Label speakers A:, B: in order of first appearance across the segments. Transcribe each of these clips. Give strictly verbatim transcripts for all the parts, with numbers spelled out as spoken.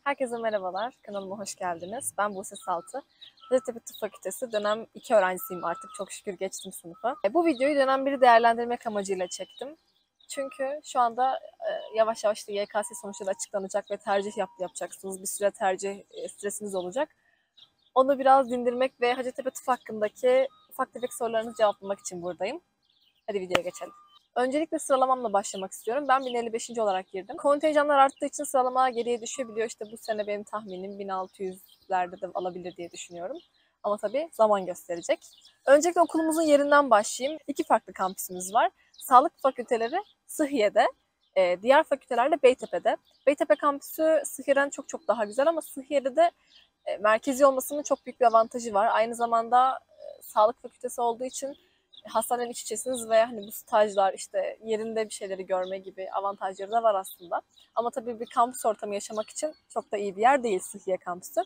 A: Herkese merhabalar, kanalıma hoş geldiniz. Ben Buse Saltı. Hacettepe Tıp Fakültesi dönem iki öğrencisiyim artık, çok şükür geçtim sınıfı. Bu videoyu dönem biri değerlendirmek amacıyla çektim. Çünkü şu anda e, yavaş yavaş da Y K S sonuçları açıklanacak ve tercih yap yapacaksınız. Bir süre tercih e, stresiniz olacak. Onu biraz dindirmek ve Hacettepe Tıp hakkındaki ufak tefek sorularınızı cevaplamak için buradayım. Hadi videoya geçelim. Öncelikle sıralamamla başlamak istiyorum. Ben bin elli beşinci olarak girdim. Kontenjanlar arttığı için sıralama geriye düşebiliyor. İşte bu sene benim tahminim bin altı yüzlerde de alabilir diye düşünüyorum. Ama tabii zaman gösterecek. Öncelikle okulumuzun yerinden başlayayım. İki farklı kampüsümüz var. Sağlık fakülteleri Sıhhiye'de, diğer fakülteler de Beytepe'de. Beytepe kampüsü Sıhhiye'den çok çok daha güzel ama Sıhhiye'de de merkezi olmasının çok büyük bir avantajı var. Aynı zamanda sağlık fakültesi olduğu için hastanenin iç içesiniz ve hani bu stajlar, işte yerinde bir şeyleri görme gibi avantajları da var aslında. Ama tabii bir kampüs ortamı yaşamak için çok da iyi bir yer değil Sıhhiye kampüsü.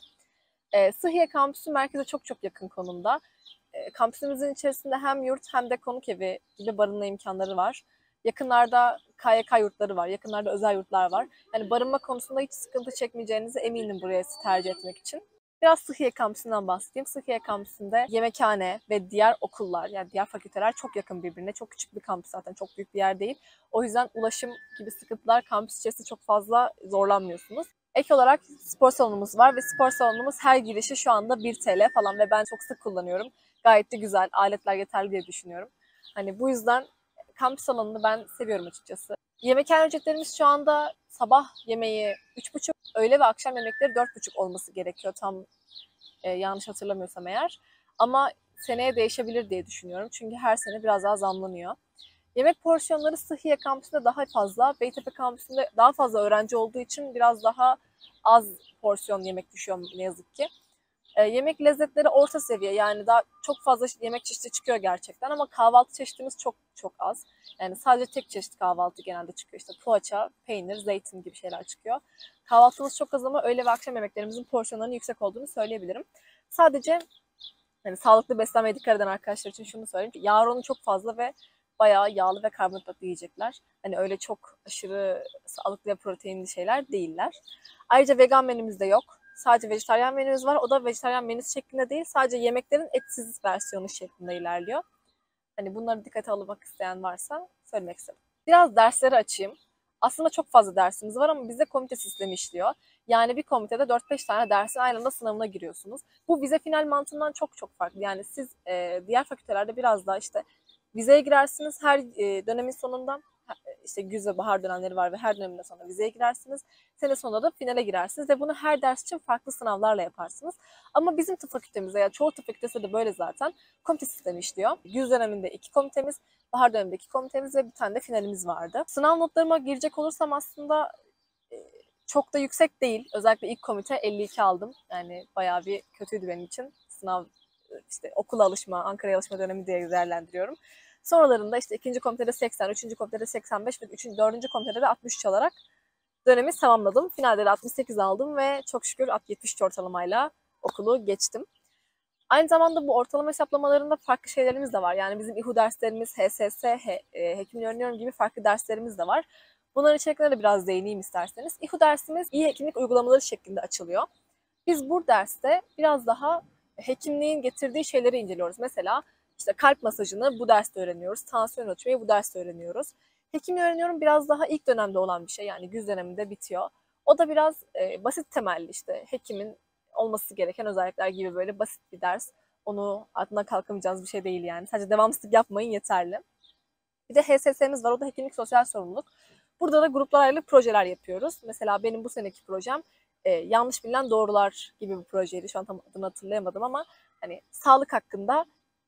A: E, Sıhhiye kampüsü merkeze çok çok yakın konumda. E, kampüsümüzün içerisinde hem yurt hem de konuk evi gibi barınma imkanları var. Yakınlarda K Y K yurtları var, yakınlarda özel yurtlar var. Yani barınma konusunda hiç sıkıntı çekmeyeceğinize eminim buraya tercih etmek için. Biraz Sıhhiye kampüsünden bahsedeyim. Sıhhiye kampüsünde yemekhane ve diğer okullar, yani diğer fakülteler çok yakın birbirine. Çok küçük bir kampüs zaten, çok büyük bir yer değil. O yüzden ulaşım gibi sıkıntılar, kampüs içerisinde çok fazla zorlanmıyorsunuz. Ek olarak spor salonumuz var ve spor salonumuz her girişi şu anda bir T L falan ve ben çok sık kullanıyorum. Gayet de güzel, aletler yeterli diye düşünüyorum. Hani bu yüzden kampüs salonunu ben seviyorum açıkçası. Yemekhane ücretlerimiz şu anda sabah yemeği üç buçuk, öğle ve akşam yemekleri dört buçuk olması gerekiyor tam e, yanlış hatırlamıyorsam eğer. Ama seneye değişebilir diye düşünüyorum. Çünkü her sene biraz daha zamlanıyor. Yemek porsiyonları Sıhhiye kampüsünde daha fazla. Beytepe kampüsünde daha fazla öğrenci olduğu için biraz daha az porsiyon yemek düşüyor ne yazık ki. E, yemek lezzetleri orta seviye, yani daha çok fazla yemek çeşidi çıkıyor gerçekten ama kahvaltı çeşitimiz çok çok az. Yani sadece tek çeşit kahvaltı genelde çıkıyor. İşte poğaça, peynir, zeytin gibi şeyler çıkıyor. Kahvaltımız çok az ama öğle ve akşam yemeklerimizin porsiyonlarının yüksek olduğunu söyleyebilirim. Sadece hani sağlıklı beslenmeye dikkat eden arkadaşlar için şunu söyleyeyim ki yağ oranı çok fazla ve bayağı yağlı ve karbonhidratlı yiyecekler. Hani öyle çok aşırı sağlıklı ve proteinli şeyler değiller. Ayrıca vegan menümüz de yok. Sadece vejetaryen menümüz var. O da vejetaryen menüsü şeklinde değil, sadece yemeklerin etsiz versiyonu şeklinde ilerliyor. Hani bunları dikkate almak isteyen varsa söylemek istedim. Biraz dersleri açayım. Aslında çok fazla dersimiz var ama bizde komite sistemi işliyor. Yani bir komitede dört beş tane dersin aynı anda sınavına giriyorsunuz. Bu vize final mantığından çok çok farklı. Yani siz e, diğer fakültelerde biraz daha işte vizeye girersiniz her e, dönemin sonunda. İşte güz ve bahar dönemleri var ve her döneminde sonra vizeye girersiniz. Sene sonunda da finale girersiniz ve bunu her ders için farklı sınavlarla yaparsınız. Ama bizim tıp fakültemizde, ya çoğu tıp fakültesi de böyle zaten, komite sistemi işliyor. Güz döneminde iki komitemiz, bahar döneminde iki komitemiz ve bir tane de finalimiz vardı. Sınav notlarıma girecek olursam aslında çok da yüksek değil. Özellikle ilk komite elli iki aldım. Yani bayağı bir kötüydü benim için. Sınav, işte okula alışma, Ankara'ya alışma dönemi diye değerlendiriyorum. Sonralarında işte ikinci komitede seksen, üçüncü komitede seksen beş ve üçüncü, dördüncü komitede de altmış üç alarak dönemi tamamladım. Finalde de altmış sekiz aldım ve çok şükür yetmiş üç ortalamayla okulu geçtim. Aynı zamanda bu ortalama hesaplamalarında farklı şeylerimiz de var. Yani bizim İHU derslerimiz, H S S, he, e, hekimliği öğreniyorum gibi farklı derslerimiz de var. Bunların içeriklerine de biraz değineyim isterseniz. İHU dersimiz iyi hekimlik uygulamaları şeklinde açılıyor. Biz bu derste biraz daha hekimliğin getirdiği şeyleri inceliyoruz. Mesela işte kalp masajını bu derste öğreniyoruz. Tansiyon ölçmeyi bu derste öğreniyoruz. Hekimliği öğreniyorum biraz daha ilk dönemde olan bir şey. Yani güz döneminde bitiyor. O da biraz e, basit temelli, işte hekimin olması gereken özellikler gibi böyle basit bir ders. Onu altından kalkamayacağınız bir şey değil yani. Sadece devamsızlık yapmayın yeterli. Bir de H S S'miz var. O da hekimlik sosyal sorumluluk. Burada da gruplar ayrılık projeler yapıyoruz. Mesela benim bu seneki projem e, yanlış bilinen doğrular gibi bir projeydi. Şu an tam adını hatırlayamadım ama hani sağlık hakkında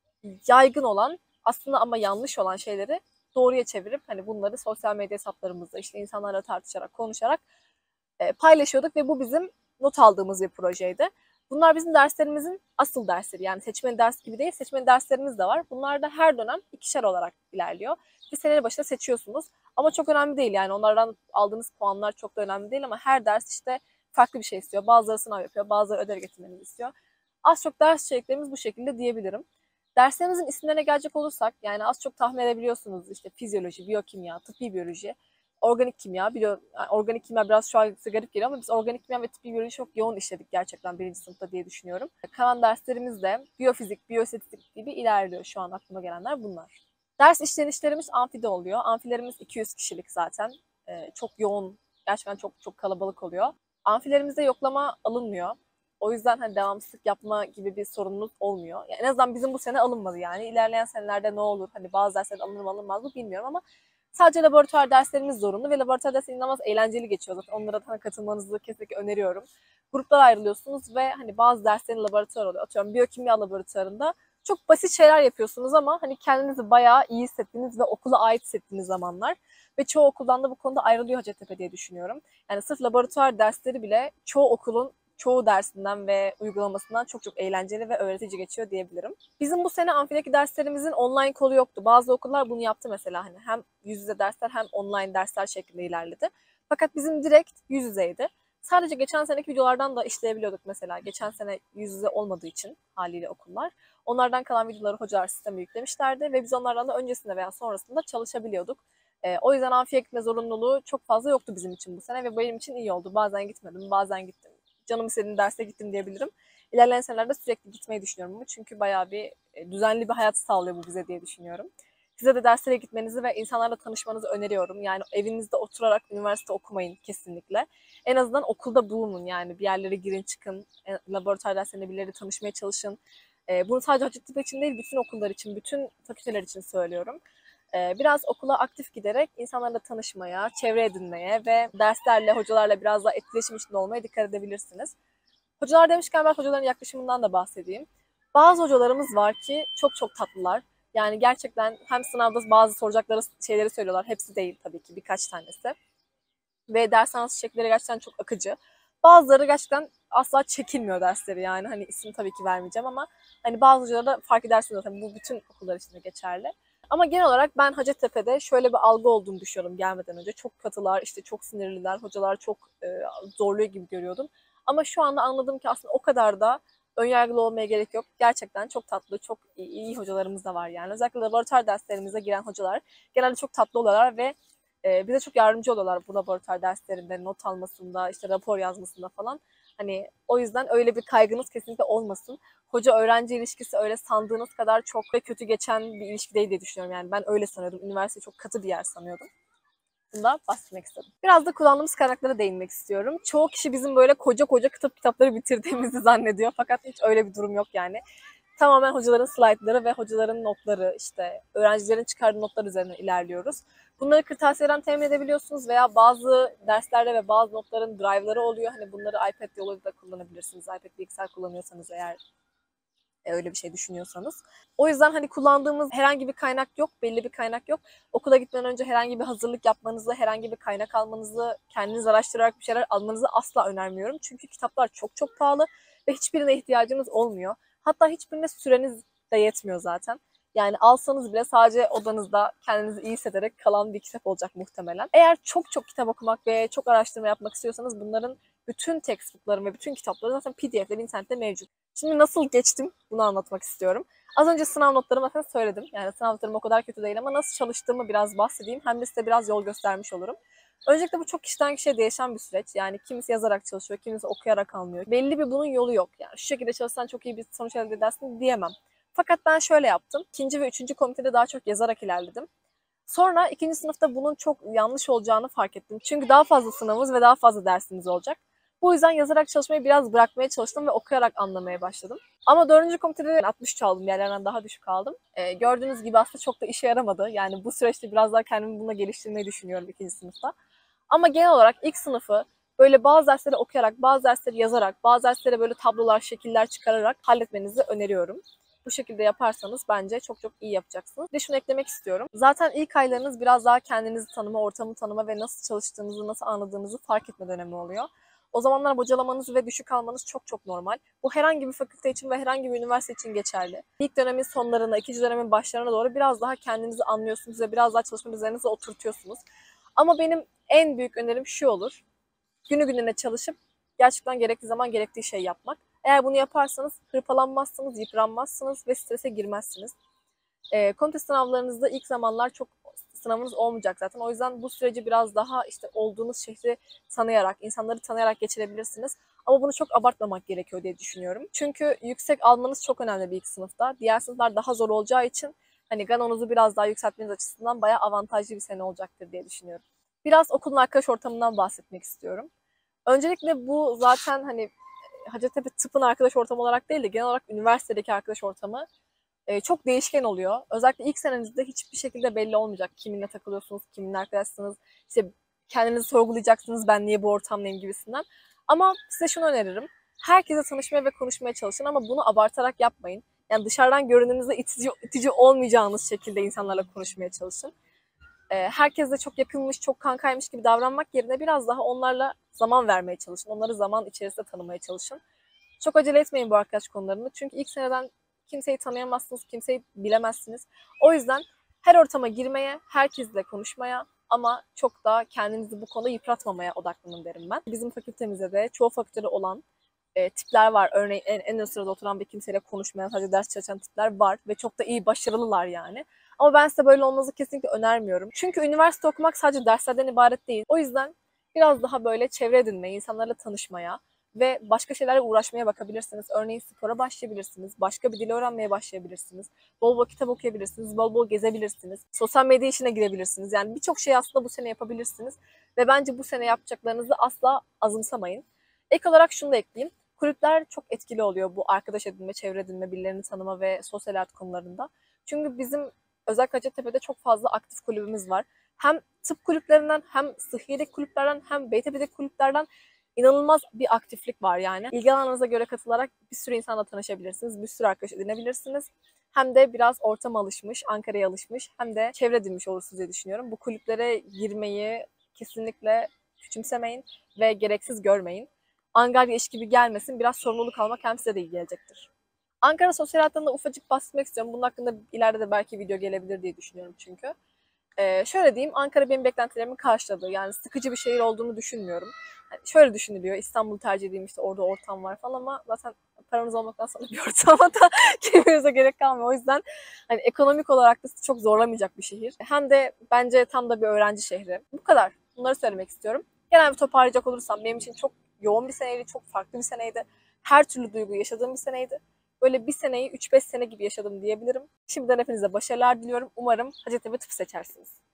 A: yaygın olan aslında ama yanlış olan şeyleri doğruya çevirip hani bunları sosyal medya hesaplarımızda işte insanlarla tartışarak, konuşarak e, paylaşıyorduk ve bu bizim not aldığımız bir projeydi. Bunlar bizim derslerimizin asıl dersleri. Yani seçmeli ders gibi değil, seçmeli derslerimiz de var. Bunlar da her dönem ikişer olarak ilerliyor. Bir sene başında seçiyorsunuz. Ama çok önemli değil, yani onlardan aldığınız puanlar çok da önemli değil ama her ders işte farklı bir şey istiyor. Bazıları sınav yapıyor, bazıları ödev getirmenizi istiyor. Az çok ders içeriklerimiz bu şekilde diyebilirim. Derslerimizin isimlerine gelecek olursak, yani az çok tahmin edebiliyorsunuz, işte fizyoloji, biyokimya, tıbbi biyoloji. organik kimya, biliyorum yani organik kimya biraz şu an size garip geliyor ama biz organik kimya ve tıbbi biyoloji çok yoğun işledik gerçekten birinci sınıfta diye düşünüyorum. Kalan derslerimiz de biyofizik, biyostatistik gibi ilerliyor şu an aklıma gelenler bunlar. Ders işlenişlerimiz amfide oluyor. Amfilerimiz iki yüz kişilik zaten. Ee, çok yoğun, gerçekten çok çok kalabalık oluyor. Amfilerimizde yoklama alınmıyor. O yüzden hani devamsızlık yapma gibi bir sorunumuz olmuyor. Yani en azından bizim bu sene alınmadı yani. İlerleyen senelerde ne olur? Hani bazı dersler alınır mı alınmaz mı bilmiyorum ama sadece laboratuvar derslerimiz zorunlu ve laboratuvar dersleri inanılmaz eğlenceli geçiyor zaten. Onlara da katılmanızı kesinlikle öneriyorum. Gruplar ayrılıyorsunuz ve hani bazı derslerin laboratuvar oluyor. Atıyorum biyokimya laboratuvarında çok basit şeyler yapıyorsunuz ama hani kendinizi bayağı iyi hissettiğiniz ve okula ait hissettiğiniz zamanlar. Ve çoğu okuldan da bu konuda ayrılıyor Hacettepe diye düşünüyorum. Yani sırf laboratuvar dersleri bile çoğu okulun çoğu dersinden ve uygulamasından çok çok eğlenceli ve öğretici geçiyor diyebilirim. Bizim bu sene amfideki derslerimizin online kolu yoktu. Bazı okullar bunu yaptı mesela hani hem yüz yüze dersler hem online dersler şeklinde ilerledi. Fakat bizim direkt yüz yüzeydi. Sadece geçen seneki videolardan da işleyebiliyorduk mesela. Geçen sene yüz yüze olmadığı için haliyle okullar. Onlardan kalan videoları hocalar sisteme yüklemişlerdi ve biz onlardan da öncesinde veya sonrasında çalışabiliyorduk. E, o yüzden amfiye gitme zorunluluğu çok fazla yoktu bizim için bu sene ve benim için iyi oldu. Bazen gitmedim, bazen gittim. Canım istediğim derse gittim diyebilirim. İlerleyen senelerde sürekli gitmeyi düşünüyorum ama çünkü bayağı bir e, düzenli bir hayat sağlıyor bu bize diye düşünüyorum. Size de derslere gitmenizi ve insanlarla tanışmanızı öneriyorum. Yani evinizde oturarak üniversite okumayın kesinlikle. En azından okulda bulunun yani bir yerlere girin çıkın, e, laboratuvar derslerinde birileriyle tanışmaya çalışın. E, bunu sadece Hacettepe için değil bütün okullar için, bütün fakülteler için söylüyorum. E, biraz okula aktif giderek insanlarla tanışmaya, çevre edinmeye ve derslerle, hocalarla biraz daha etkileşim içinde olmaya dikkat edebilirsiniz. Hocalar demişken ben hocaların yaklaşımından da bahsedeyim. Bazı hocalarımız var ki çok çok tatlılar. Yani gerçekten hem sınavda bazı soracakları şeyleri söylüyorlar. Hepsi değil tabii ki birkaç tanesi. Ve ders anlatış şekilleri gerçekten çok akıcı. Bazıları gerçekten asla çekinmiyor dersleri yani. Hani isim tabii ki vermeyeceğim ama hani bazı hocalara da fark edersiniz zaten bu bütün okullar için de geçerli. Ama genel olarak ben Hacettepe'de şöyle bir algı olduğunu düşünüyorum gelmeden önce. Çok katılar, işte çok sinirliler, hocalar çok e, zorluyor gibi görüyordum. Ama şu anda anladım ki aslında o kadar da önyargılı olmaya gerek yok. Gerçekten çok tatlı, çok iyi, iyi hocalarımız da var yani. Özellikle laboratuvar derslerimize giren hocalar genelde çok tatlı oluyorlar ve e, bize çok yardımcı oluyorlar bu laboratuvar derslerinde, not almasında, işte rapor yazmasında falan. Hani o yüzden öyle bir kaygınız kesinlikle olmasın. Hoca-öğrenci ilişkisi öyle sandığınız kadar çok ve kötü geçen bir ilişki değil diye düşünüyorum. Yani ben öyle sanıyordum. Üniversite çok katı bir yer sanıyordum. Bunu da bahsetmek istedim. Biraz da kullandığımız kaynaklara değinmek istiyorum. Çoğu kişi bizim böyle koca koca kitap kitapları bitirdiğimizi zannediyor. Fakat hiç öyle bir durum yok yani. Tamamen hocaların slaytları ve hocaların notları, işte öğrencilerin çıkardığı notlar üzerinden ilerliyoruz. Bunları kırtasiyeden temin edebiliyorsunuz veya bazı derslerde ve bazı notların drive'ları oluyor. Hani bunları iPad yoluyla da kullanabilirsiniz. iPad bilgisayar kullanıyorsanız eğer öyle bir şey düşünüyorsanız. O yüzden hani kullandığımız herhangi bir kaynak yok, belli bir kaynak yok. Okula gitmeden önce herhangi bir hazırlık yapmanızı, herhangi bir kaynak almanızı, kendiniz araştırarak bir şeyler almanızı asla önermiyorum. Çünkü kitaplar çok çok pahalı ve hiçbirine ihtiyacınız olmuyor. Hatta hiçbirine süreniz de yetmiyor zaten. Yani alsanız bile sadece odanızda kendinizi iyi hissederek kalan bir kitap olacak muhtemelen. Eğer çok çok kitap okumak ve çok araştırma yapmak istiyorsanız bunların bütün textbookların ve bütün kitapları zaten P D F'leri internette mevcut. Şimdi nasıl geçtim bunu anlatmak istiyorum. Az önce sınav notlarımı zaten söyledim. Yani sınav notlarım o kadar kötü değil ama nasıl çalıştığımı biraz bahsedeyim. Hem de size biraz yol göstermiş olurum. Öncelikle bu çok kişiden kişiye değişen bir süreç. Yani kimisi yazarak çalışıyor, kimisi okuyarak anlıyor. Belli bir bunun yolu yok. Yani şu şekilde çalışsan çok iyi bir sonuç elde edersin diyemem. Fakat ben şöyle yaptım. İkinci ve üçüncü komitede daha çok yazarak ilerledim. Sonra ikinci sınıfta bunun çok yanlış olacağını fark ettim. Çünkü daha fazla sınavımız ve daha fazla dersimiz olacak. Bu yüzden yazarak çalışmayı biraz bırakmaya çalıştım ve okuyarak anlamaya başladım. Ama dördüncü komitede altmış üç aldım. Yerlerden daha düşük aldım. Ee, gördüğünüz gibi aslında çok da işe yaramadı. Yani bu süreçte biraz daha kendimi buna geliştirmeyi düşünüyorum ikinci sınıfta. Ama genel olarak ilk sınıfı böyle bazı dersleri okuyarak, bazı dersleri yazarak, bazı derslere böyle tablolar, şekiller çıkararak halletmenizi öneriyorum. Bu şekilde yaparsanız bence çok çok iyi yapacaksınız. Bir de şunu eklemek istiyorum. Zaten ilk aylarınız biraz daha kendinizi tanıma, ortamı tanıma ve nasıl çalıştığınızı, nasıl anladığınızı fark etme dönemi oluyor. O zamanlar bocalamanız ve düşük almanız çok çok normal. Bu herhangi bir fakülte için ve herhangi bir üniversite için geçerli. İlk dönemin sonlarına, ikinci dönemin başlarına doğru biraz daha kendinizi anlıyorsunuz ve biraz daha çalışma düzeninizi oturtuyorsunuz. Ama benim en büyük önerim şu olur. Günü gününe çalışıp gerçekten gerektiği zaman gerektiği şeyi yapmak. Eğer bunu yaparsanız hırpalanmazsınız, yıpranmazsınız ve strese girmezsiniz. E, komite sınavlarınızda ilk zamanlar çok sınavınız olmayacak zaten. O yüzden bu süreci biraz daha işte olduğunuz şehri tanıyarak, insanları tanıyarak geçirebilirsiniz. Ama bunu çok abartmamak gerekiyor diye düşünüyorum. Çünkü yüksek almanız çok önemli bir ilk sınıfta. Diğer sınıflar daha zor olacağı için hani ganonuzu biraz daha yükseltmeniz açısından bayağı avantajlı bir sene olacaktır diye düşünüyorum. Biraz okulun arkadaş ortamından bahsetmek istiyorum. Öncelikle bu zaten hani Hacettepe Tıp'ın arkadaş ortamı olarak değil de genel olarak üniversitedeki arkadaş ortamı e, çok değişken oluyor. Özellikle ilk senenizde hiçbir şekilde belli olmayacak kiminle takılıyorsunuz, kiminle arkadaşsınız. İşte kendinizi sorgulayacaksınız, ben niye bu ortamdayım gibisinden. Ama size şunu öneririm. Herkese tanışmaya ve konuşmaya çalışın ama bunu abartarak yapmayın. Yani dışarıdan görünümünüzde itici, itici olmayacağınız şekilde insanlarla konuşmaya çalışın. Herkesle çok yakınmış, çok kankaymış gibi davranmak yerine biraz daha onlarla zaman vermeye çalışın. Onları zaman içerisinde tanımaya çalışın. Çok acele etmeyin bu arkadaş konularını. Çünkü ilk seneden kimseyi tanıyamazsınız, kimseyi bilemezsiniz. O yüzden her ortama girmeye, herkesle konuşmaya ama çok da kendinizi bu konuda yıpratmamaya odaklanın derim ben. Bizim fakültemizde de çoğu fakültede olan e, tipler var. Örneğin en, en ön sırada oturan bir kimseyle konuşmayan, sadece ders çalışan tipler var ve çok da iyi, başarılılar yani. Ama ben size böyle olmanızı kesinlikle önermiyorum. Çünkü üniversite okumak sadece derslerden ibaret değil. O yüzden biraz daha böyle çevre edinmeye, insanlarla tanışmaya ve başka şeylerle uğraşmaya bakabilirsiniz. Örneğin spora başlayabilirsiniz, başka bir dil öğrenmeye başlayabilirsiniz, bol bol kitap okuyabilirsiniz, bol bol gezebilirsiniz, sosyal medya işine girebilirsiniz. Yani birçok şey aslında bu sene yapabilirsiniz ve bence bu sene yapacaklarınızı asla azımsamayın. Ek olarak şunu da ekleyeyim. Kulüpler çok etkili oluyor bu arkadaş edinme, çevre edinme, birilerini tanıma ve sosyal hayat konularında. Çünkü bizim özellikle Hacettepe'de çok fazla aktif kulübümüz var. Hem tıp kulüplerinden, hem sıhhiyedeki kulüplerden, hem Beytepe'deki kulüplerden inanılmaz bir aktiflik var yani. İlgi alanınıza göre katılarak bir sürü insanla tanışabilirsiniz, bir sürü arkadaş edinebilirsiniz. Hem de biraz ortama alışmış, Ankara'ya alışmış, hem de çevre edinmiş olursunuz diye düşünüyorum. Bu kulüplere girmeyi kesinlikle küçümsemeyin ve gereksiz görmeyin. Angarya iş gibi gelmesin, biraz sorumluluk almak hem size de iyi gelecektir. Ankara sosyal hayatından da ufacık bahsetmek istiyorum. Bunun hakkında ileride de belki video gelebilir diye düşünüyorum çünkü. Ee, şöyle diyeyim, Ankara benim beklentilerimi karşıladı. Yani sıkıcı bir şehir olduğunu düşünmüyorum. Yani şöyle düşünülüyor, İstanbul'u tercih edeyim, işte orada ortam var falan ama zaten paranız olmaktan sonra bir ortama da girmenize gerek kalmıyor. O yüzden hani ekonomik olarak da sizi çok zorlamayacak bir şehir. Hem de bence tam da bir öğrenci şehri. Bu kadar. Bunları söylemek istiyorum. Genel bir toparlayacak olursam benim için çok yoğun bir seneydi, çok farklı bir seneydi. Her türlü duyguyu yaşadığım bir seneydi. Böyle bir seneyi üç beş sene gibi yaşadım diyebilirim. Şimdiden hepinize başarılar diliyorum. Umarım Hacettepe Tıp seçersiniz.